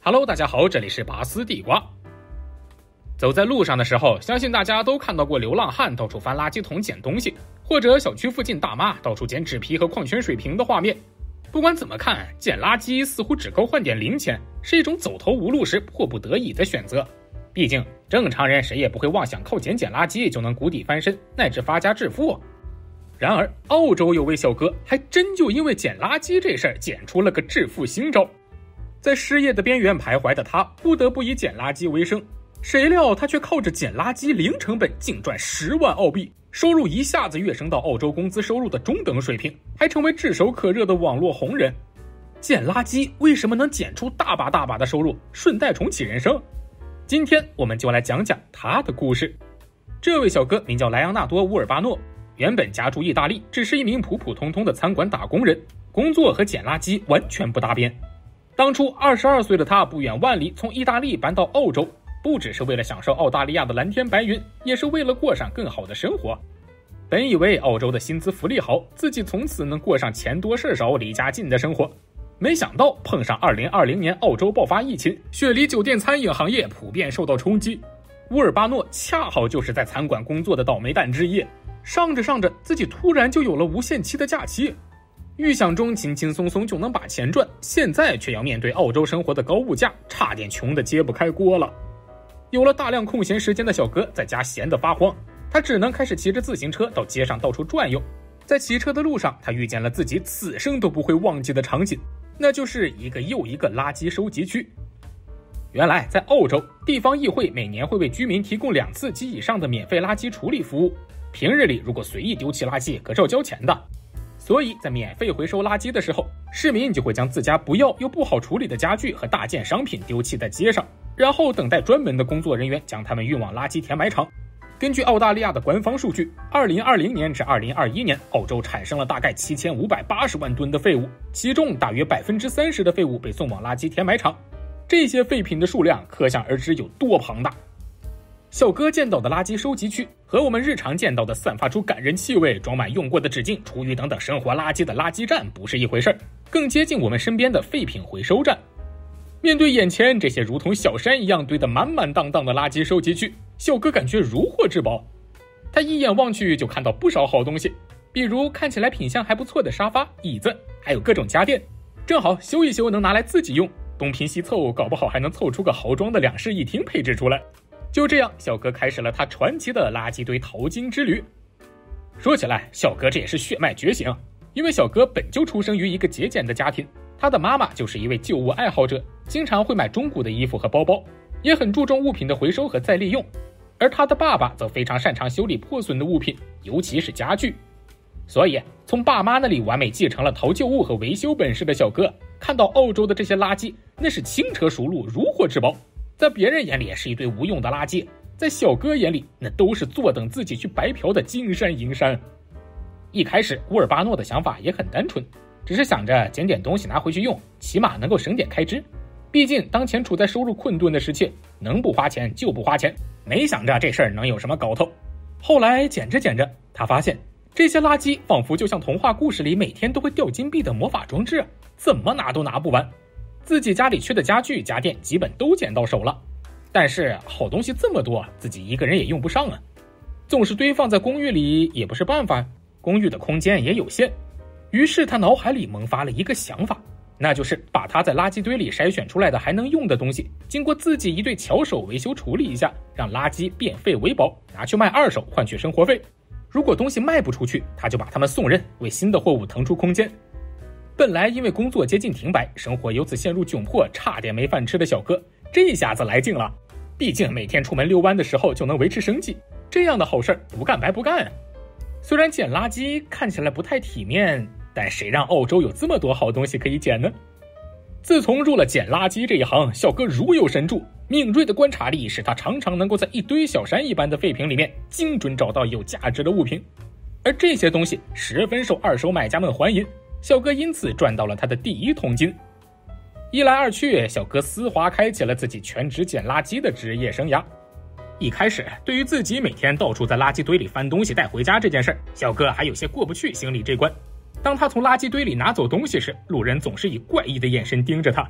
Hello， 大家好，这里是拔丝地瓜。走在路上的时候，相信大家都看到过流浪汉到处翻垃圾桶捡东西，或者小区附近大妈到处捡纸皮和矿泉水瓶的画面。不管怎么看，捡垃圾似乎只够换点零钱，是一种走投无路时迫不得已的选择。毕竟正常人谁也不会妄想靠捡垃圾就能谷底翻身，乃至发家致富。然而澳洲有位小哥还真就因为捡垃圾这事儿捡出了个致富新招。在失业的边缘徘徊的他不得不以捡垃圾为生，谁料他却靠着捡垃圾零成本净赚10万澳币，收入一下子跃升到澳洲工资收入的中等水平，还成为炙手可热的网络红人。捡垃圾为什么能捡出大把大把的收入，顺带重启人生？今天我们就来讲讲他的故事。这位小哥名叫莱昂纳多·乌尔巴诺，原本家住意大利，只是一名普普通通的餐馆打工人，工作和捡垃圾完全不搭边。当初22岁的他不远万里从意大利搬到澳洲，不只是为了享受澳大利亚的蓝天白云，也是为了过上更好的生活。本以为澳洲的薪资福利好，自己从此能过上钱多事少离家近的生活，没想到碰上2020年澳洲爆发疫情，雪梨酒店餐饮行业普遍受到冲击。乌尔巴诺恰好就是在餐馆工作的倒霉蛋之一，上着上着自己突然就有了无限期的假期，预想中轻轻松松就能把钱赚，现在却要面对澳洲生活的高物价，差点穷得揭不开锅了。有了大量空闲时间的小哥在家闲得发慌，他只能开始骑着自行车到街上到处转悠。在骑车的路上，他遇见了自己此生都不会忘记的场景，那就是一个又一个垃圾收集区。原来在澳洲，地方议会每年会为居民提供2次及以上的免费垃圾处理服务，平日里如果随意丢弃垃圾可是要交钱的。所以在免费回收垃圾的时候，市民就会将自家不要又不好处理的家具和大件商品丢弃在街上，然后等待专门的工作人员将它们运往垃圾填埋场。根据澳大利亚的官方数据，2020年至2021年，澳洲产生了大概7580万吨的废物，其中大约30%的废物被送往垃圾填埋场。这些废品的数量可想而知有多庞大。小哥见到的垃圾收集区和我们日常见到的散发出感人气味、装满用过的纸巾、厨余等等生活垃圾的垃圾站不是一回事，更接近我们身边的废品回收站。面对眼前这些如同小山一样堆得满满当当的垃圾收集区，小哥感觉如获至宝。他一眼望去就看到不少好东西，比如看起来品相还不错的沙发、椅子，还有各种家电，正好修一修能拿来自己用，东拼西凑搞不好还能凑出个豪装的2室1厅配置出来。就这样，小哥开始了他传奇的垃圾堆淘金之旅。说起来，小哥这也是血脉觉醒，因为小哥本就出生于一个节俭的家庭，他的妈妈就是一位旧物爱好者，经常会买中古的衣服和包包，也很注重物品的回收和再利用。而他的爸爸则非常擅长修理破损的物品，尤其是家具。所以从爸妈那里完美继承了淘旧物和维修本事的小哥，看到澳洲的这些垃圾，那是轻车熟路，如获至宝。在别人眼里是一堆无用的垃圾，在小哥眼里那都是坐等自己去白嫖的金山银山。一开始乌尔巴诺的想法也很单纯，只是想着捡点东西拿回去用，起码能够省点开支。毕竟当前处在收入困顿的时期，能不花钱就不花钱，没想着这事儿能有什么搞头。后来捡着捡着，他发现这些垃圾仿佛就像童话故事里每天都会掉金币的魔法装置，怎么拿都拿不完。自己家里缺的家具家电基本都捡到手了，但是好东西这么多，自己一个人也用不上啊。总是堆放在公寓里也不是办法，公寓的空间也有限。于是他脑海里萌发了一个想法，那就是把他在垃圾堆里筛选出来的还能用的东西，经过自己一对巧手维修处理一下，让垃圾变废为宝，拿去卖二手换取生活费。如果东西卖不出去，他就把它们送人，为新的货物腾出空间。本来因为工作接近停摆，生活由此陷入窘迫，差点没饭吃的小哥，这下子来劲了。毕竟每天出门遛弯的时候就能维持生计，这样的好事不干白不干。虽然捡垃圾看起来不太体面，但谁让澳洲有这么多好东西可以捡呢？自从入了捡垃圾这一行，小哥如有神助，敏锐的观察力使他常常能够在一堆小山一般的废品里面精准找到有价值的物品，而这些东西十分受二手买家们欢迎。小哥因此赚到了他的第1桶金。一来二去，小哥丝滑开启了自己全职捡垃圾的职业生涯。一开始，对于自己每天到处在垃圾堆里翻东西带回家这件事，小哥还有些过不去心里这关。当他从垃圾堆里拿走东西时，路人总是以怪异的眼神盯着他，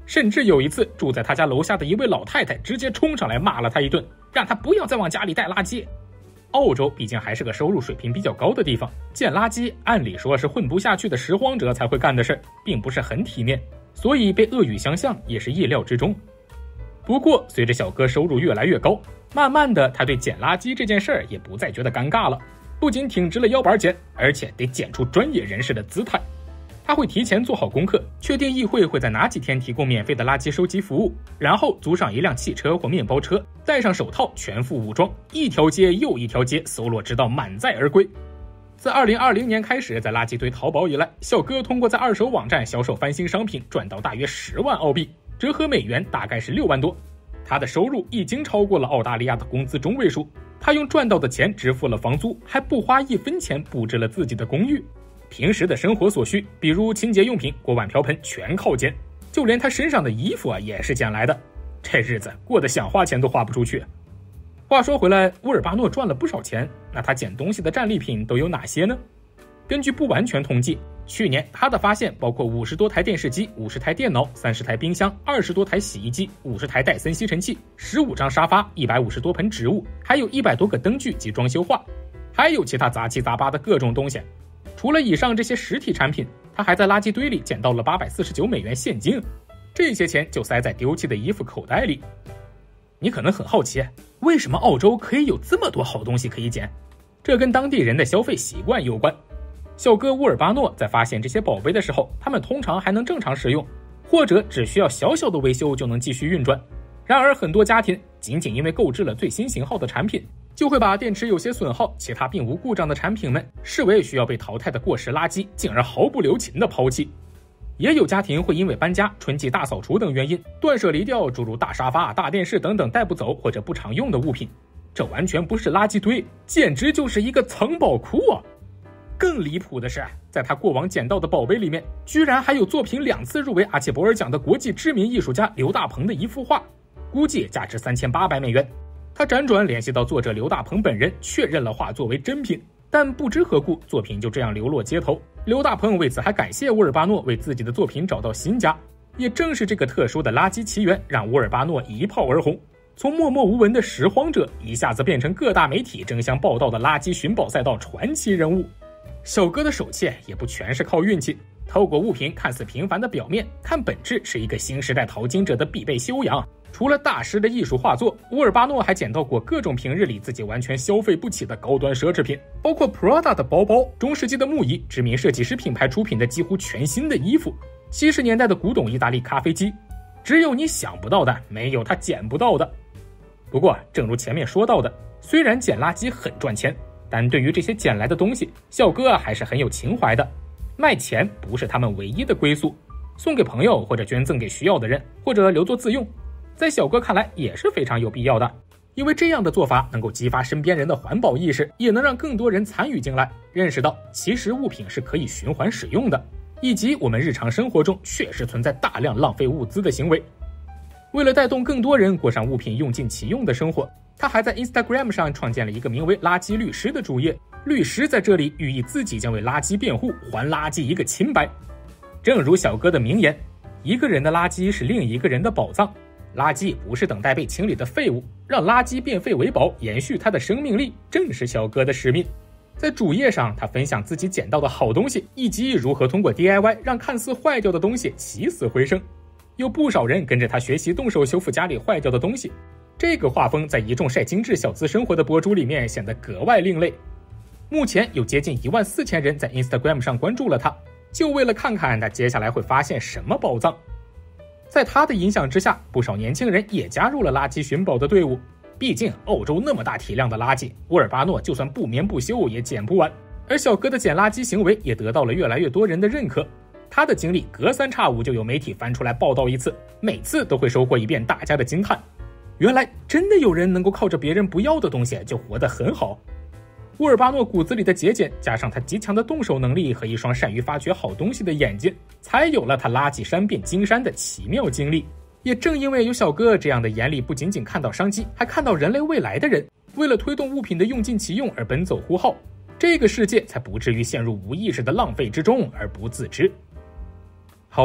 甚至有一次，住在他家楼下的一位老太太直接冲上来骂了他一顿，让他不要再往家里带垃圾。澳洲毕竟还是个收入水平比较高的地方，捡垃圾按理说是混不下去的拾荒者才会干的事，并不是很体面，所以被恶语相向也是意料之中。不过随着小哥收入越来越高，慢慢的他对捡垃圾这件事儿也不再觉得尴尬了，不仅挺直了腰板捡，而且得捡出专业人士的姿态。他会提前做好功课，确定议会会在哪几天提供免费的垃圾收集服务，然后租上一辆汽车或面包车，戴上手套，全副武装，一条街又一条街搜罗，直到满载而归。自2020年开始在垃圾堆淘宝以来，小哥通过在二手网站销售翻新商品赚到大约10万澳币，折合美元大概是6万多。他的收入已经超过了澳大利亚的工资中位数，他用赚到的钱支付了房租，还不花1分钱布置了自己的公寓。平时的生活所需，比如清洁用品、锅碗瓢盆全靠捡，就连他身上的衣服也是捡来的。这日子过得想花钱都花不出去。话说回来，乌尔巴诺赚了不少钱，那他捡东西的战利品都有哪些呢？根据不完全统计，去年他的发现包括50多台电视机、50台电脑、30台冰箱、20多台洗衣机、50台戴森吸尘器、15张沙发、150多盆植物，还有100多个灯具及装修画，还有其他杂七杂八的各种东西。除了以上这些实体产品，他还在垃圾堆里捡到了849美元现金，这些钱就塞在丢弃的衣服口袋里。你可能很好奇，为什么澳洲可以有这么多好东西可以捡？这跟当地人的消费习惯有关。小哥乌尔巴诺在发现这些宝贝的时候，他们通常还能正常使用，或者只需要小小的维修就能继续运转。然而很多家庭仅仅因为购置了最新型号的产品，就会把电池有些损耗、其他并无故障的产品们视为需要被淘汰的过时垃圾，进而毫不留情的抛弃。也有家庭会因为搬家、春季大扫除等原因，断舍离掉诸如大沙发、大电视等等带不走或者不常用的物品。这完全不是垃圾堆，简直就是一个藏宝库啊！更离谱的是，在他过往捡到的宝贝里面，居然还有作品2次入围阿切博尔奖的国际知名艺术家刘大鹏的一幅画，估计价值3800美元。他辗转联系到作者刘大鹏本人，确认了画作为真品，但不知何故，作品就这样流落街头。刘大鹏为此还感谢乌尔巴诺为自己的作品找到新家。也正是这个特殊的垃圾奇缘，让乌尔巴诺一炮而红，从默默无闻的拾荒者一下子变成各大媒体争相报道的垃圾寻宝赛道传奇人物。小哥的手气也不全是靠运气，透过物品看似平凡的表面，看本质是一个新时代淘金者的必备修养。除了大师的艺术画作，乌尔巴诺还捡到过各种平日里自己完全消费不起的高端奢侈品，包括 Prada 的包包、中世纪的木椅、知名设计师品牌出品的几乎全新的衣服、70年代的古董意大利咖啡机。只有你想不到的，没有他捡不到的。不过正如前面说到的，虽然捡垃圾很赚钱，但对于这些捡来的东西，小哥还是很有情怀的。卖钱不是他们唯一的归宿，送给朋友或者捐赠给需要的人，或者留作自用，在小哥看来也是非常有必要的。因为这样的做法能够激发身边人的环保意识，也能让更多人参与进来，认识到其实物品是可以循环使用的，以及我们日常生活中确实存在大量浪费物资的行为。为了带动更多人过上物品用尽其用的生活，他还在 Instagram 上创建了一个名为垃圾律师的主页，律师在这里寓意自己将为垃圾辩护，还垃圾一个清白。正如小哥的名言，一个人的垃圾是另一个人的宝藏，垃圾不是等待被清理的废物，让垃圾变废为宝，延续它的生命力，正是小哥的使命。在主页上，他分享自己捡到的好东西，以及如何通过 DIY 让看似坏掉的东西起死回生。有不少人跟着他学习动手修复家里坏掉的东西，这个画风在一众晒精致小资生活的博主里面显得格外另类。目前有接近14000人在 Instagram 上关注了他，就为了看看他接下来会发现什么宝藏。在他的影响之下，不少年轻人也加入了垃圾寻宝的队伍。毕竟澳洲那么大体量的垃圾，乌尔巴诺就算不眠不休也捡不完。而小哥的捡垃圾行为也得到了越来越多人的认可。他的经历隔三差五就有媒体翻出来报道一次，每次都会收获一遍大家的惊叹。原来真的有人能够靠着别人不要的东西就活得很好。乌尔巴诺骨子里的节俭，加上他极强的动手能力和一双善于发掘好东西的眼睛，才有了他垃圾山变金山的奇妙经历。也正因为有小哥这样的眼里不仅仅看到商机，还看到人类未来的人，为了推动物品的用尽其用而奔走呼号，这个世界才不至于陷入无意识的浪费之中而不自知。好了，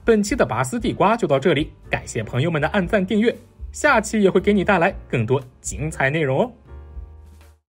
本期的拔丝地瓜就到这里，感谢朋友们的按赞订阅，下期也会给你带来更多精彩内容哦。